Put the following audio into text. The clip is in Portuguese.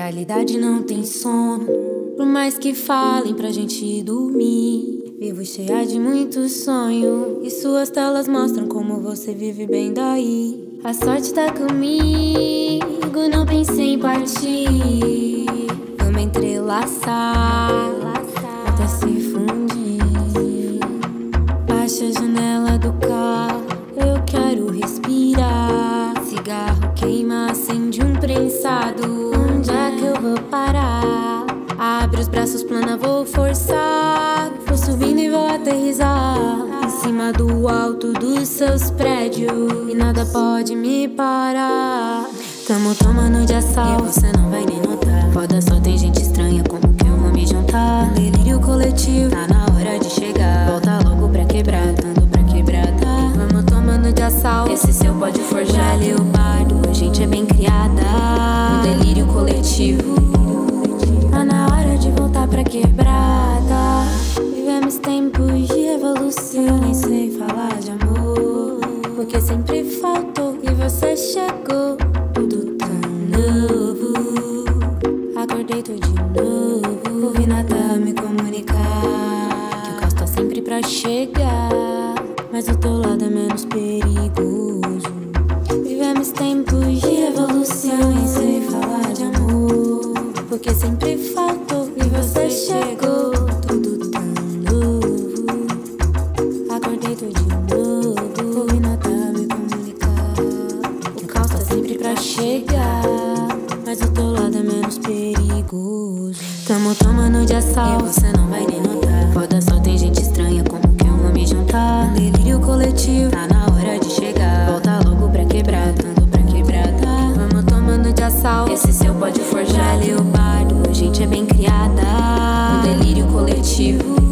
realidade não tem sono. Por mais que falem pra gente dormir, vivo cheia de muito sonho, e suas telas mostram como você vive bem daí. A sorte tá comigo, não pensei em partir. Vamos entrelaçar até se fundir. Baixa a janela do carro, eu quero respirar. Cigarro queima, acende um prensado. Onde é que eu vou parar? Abre os braços, plana, vou forçar. Vou subindo e vou aterrissar em cima do alto dos seus prédios, e nada pode me parar. Tamo tomando de assalto e você não vai nem notar. Foda, só tem gente estranha, como que eu vou me juntar? Delírio coletivo, tá na hora de chegar. Volta logo pra quebrar, ando pra quebrada. Vamos tomando de assalto, esse seu pode forjar. Leopardo, a gente é bem criada. Um delírio coletivo, tá na hora de voltar pra quebrada. Vivemos tempos de evolução, eu nem sei falar de amor, porque sempre faltou e você chegou. Tudo tão novo, acordei tô de novo. Ouvi nada me comunicar que o caos tá sempre pra chegar, mas o teu lado é menos perigoso. Vivemos tempos de evolução, nem sei falar de amor, porque sempre faltou e você chegou. Tudo tão novo, acordei tô de novo. Ouvi nada me comunicar, o caos tá sempre pra chegar, mas o teu lado é menos perigoso. Tamo tomando de assalto e você não vai nem notar. Foda, só tem gente estranha, como que eu vou me juntar? Delírio coletivo, tá na hora de chegar. Volta logo pra quebrar, ando pra quebrada. Vamos tomando de assalto, esse seu pode forjar. Leopardo, a gente é bem criada. Um delírio coletivo,